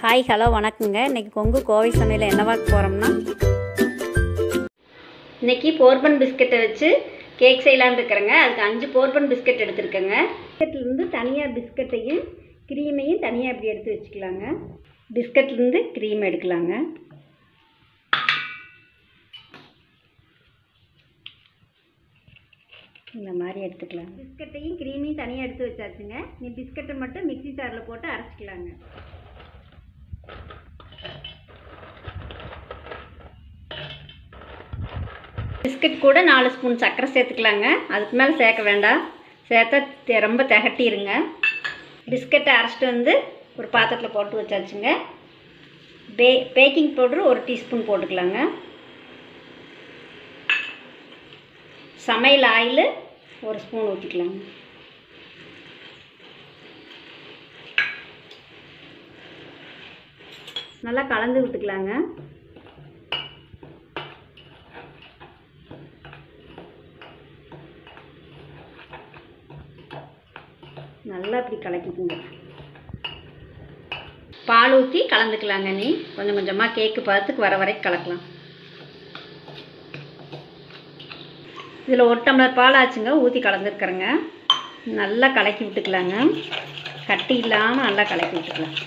Hi hello வணக்கங்க. இன்றைக்கி கொங்கு கோவை சமையல் என்ன பார்க்க போகிறோம்னா, இன்றைக்கி போர்பன் பிஸ்கெட்டை வச்சு கேக் செய்யலான்னு இருக்கிறேங்க. அதுக்கு 5 போர்பன் பிஸ்கெட் எடுத்துருக்கேங்க. பிஸ்கெட்லேருந்து தனியாக பிஸ்கட்டையும் க்ரீமையும் தனியாக இப்படி எடுத்து வச்சுக்கலாங்க. பிஸ்கட்லேருந்து க்ரீம் எடுக்கலாங்க. இந்த மாதிரி எடுத்துக்கலாம். பிஸ்கட்டையும் க்ரீமையும் தனியாக எடுத்து வச்சாச்சுங்க. நீ பிஸ்கட்டை மட்டும் மிக்ஸி ஜாரில் போட்டு அரைச்சிக்கலாங்க. பிஸ்கட் கூட 4 ஸ்பூன் சர்க்கரை சேர்த்துக்கலாங்க. அதுக்கு மேலே சேர்க்க வேண்டாம். சேர்த்தா ரொம்ப திகட்டிருங்க. பிஸ்கட்டை அரைச்சிட்டு வந்து ஒரு பாத்திரத்தில் போட்டு வச்சாச்சுங்க. பேக்கிங் பவுட்ரு 1 டீஸ்பூன் போட்டுக்கலாங்க. சமையல் ஆயில் 1 ஸ்பூன் ஊற்றிக்கலாங்க. நல்லா கலந்து விட்டுக்கலாங்க. நல்லா இப்படி கலக்கிக்குங்க. பால் ஊற்றி கலந்துக்கலாங்க. நீ கொஞ்சம் கொஞ்சமாக கேக்கு பதத்துக்கு வர வரைக்கும் கலக்கலாம். இதில் 1 டம்ளர் பால் ஆச்சுங்க, ஊற்றி கலந்துருக்குறேங்க. நல்லா கலக்கி விட்டுக்கலாங்க. கட்டி இல்லாமல் நல்லா கலக்கி விட்டுக்கலாம்.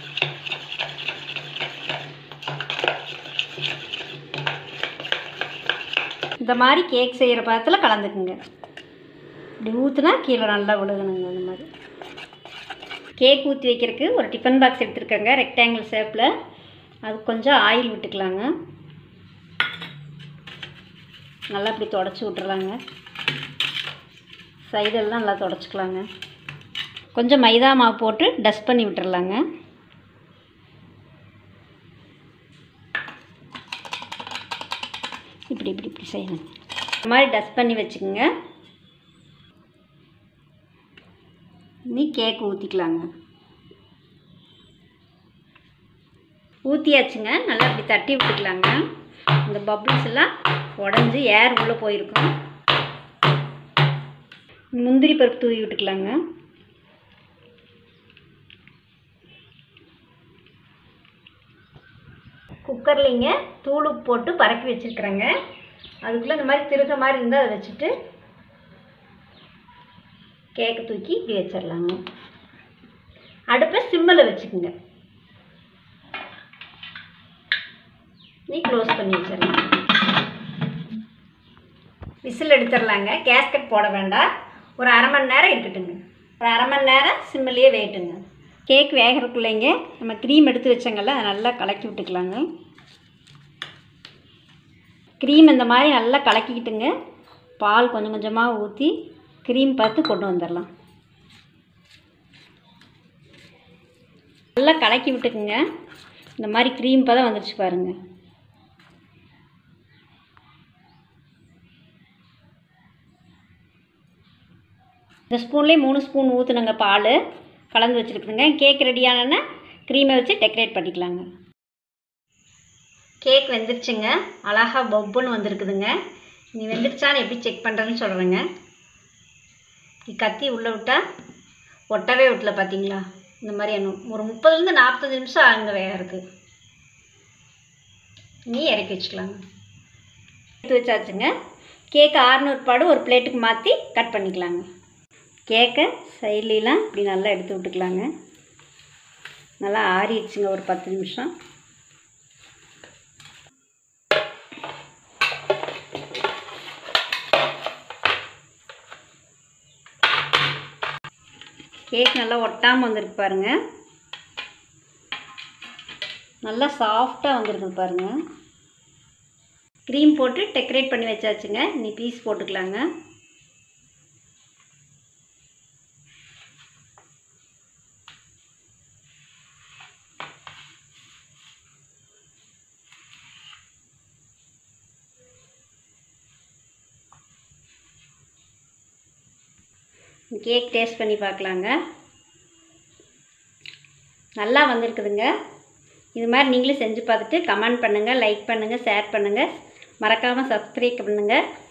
இந்த மாதிரி கேக் செய்கிற பதத்தில் கலந்துக்குங்க. இப்படி ஊற்றுனா கீழே நல்லா விழுகணுங்க. இந்த மாதிரி கேக் ஊற்றி வைக்கிறதுக்கு ஒரு டிஃபன் பாக்ஸ் எடுத்துருக்கேங்க, ரெக்டாங்கிள் ஷேப்பில். அது கொஞ்சம் ஆயில் விட்டுக்கலாங்க. நல்லா இப்படி தொடச்சி விட்டுறலாங்க. சைடெல்லாம் நல்லா தொடச்சிக்கலாங்க. கொஞ்சம் மைதா மாவு போட்டு டஸ்ட் பண்ணி விட்டுறலாங்க. இப்படி இப்படி இப்படி செய்யணும். இந்த மாதிரி டஸ்ட் பண்ணி வச்சுக்கோங்க. நீ கேக் ஊற்றிக்கலாங்க. ஊற்றியாச்சுங்க. நல்லா இப்படி தட்டி விட்டுக்கலாங்க. இந்த பபிள்ஸ் எல்லாம் உடஞ்சி ஏர் உள்ளே போயிருக்கும். முந்திரி பருப்பு தூவி விட்டுக்கலாங்க. குக்கர்லிங்க தூள் உப்பு போட்டு பரப்பி வச்சுருக்குறேங்க. அதுக்குள்ளே இந்த மாதிரி திருக மாதிரி இருந்தால் அதை வச்சுட்டு கேக்கு தூக்கி இப்படி வச்சிடலாங்க. அடுப்பை சிம்மில் வச்சுக்கோங்க. நீ க்ளோஸ் பண்ணி வச்சிடலாம். விசில் எடுத்துடலாங்க. கேஸ்கட் போட வேண்டாம். ஒரு 1/2 மணி நேரம் இருக்கட்டுங்க. ஒரு 1/2 மணி நேரம் சிம்மிலேயே வெயிட்டுங்க. கேக் வேகிறதுக்குள்ளேங்க நம்ம க்ரீம் எடுத்து வச்சோங்கல்ல, அதை நல்லா கலக்கி விட்டுக்கலாங்க. க்ரீம் இந்த மாதிரி நல்லா கலக்கிக்கிட்டுங்க. பால் கொஞ்சம் கொஞ்சமாக ஊற்றி க்ரீம் பார்த்து கொண்டு வந்துடலாம். நல்லா கலக்கி விட்டுக்குங்க. இந்த மாதிரி க்ரீம் பதம் வந்துடுச்சு பாருங்கள். இந்த ஸ்பூன்லேயே 3 ஸ்பூன் ஊற்றுனுங்க. பால் கலந்து வச்சுருக்குதுங்க. கேக் ரெடியானோன்னா க்ரீமை வச்சு டெக்கரேட் பண்ணிக்கலாங்க. கேக் வெந்துருச்சுங்க. அழகாக பப்புன்னு வந்திருக்குதுங்க. நீ வெந்துருச்சான்னு எப்படி செக் பண்ணுறதுன்னு சொல்கிறேங்க. கத்தி உள்ளே விட்டால் ஒட்டவே விட்டல, பார்த்தீங்களா? இந்த மாதிரி ஒரு 30லேருந்து 40 நிமிஷம் ஆகுங்க வேகிறதுக்கு. நீ இறக்கி வச்சுக்கலாங்க. எடுத்து வச்சாச்சுங்க. கேக்கு 600 பாடு ஒரு பிளேட்டுக்கு மாற்றி கட் பண்ணிக்கலாங்க. கேக்கை சைட்லாம் இப்படி நல்லா எடுத்து விட்டுக்கலாங்க. நல்லா ஆறிடுச்சுங்க ஒரு 10 நிமிஷம். கேக் நல்லா ஒட்டாமல் வந்திருக்கு பாருங்கள். நல்லா சாஃப்டாக வந்திருக்கு பாருங்கள். க்ரீம் போட்டு டெக்கரேட் பண்ணி வச்சாச்சுங்க. நீ பீஸ் போட்டுக்கலாங்க. கேக் டேஸ்ட் பண்ணி பார்க்கலாங்க. நல்லா வந்திருக்குதுங்க. இது மாதிரி நீங்களும் செஞ்சு பார்த்துட்டு கமெண்ட் பண்ணுங்கள், லைக் பண்ணுங்கள், ஷேர் பண்ணுங்கள். மறக்காமல் சப்ஸ்கிரைப் பண்ணுங்கள்.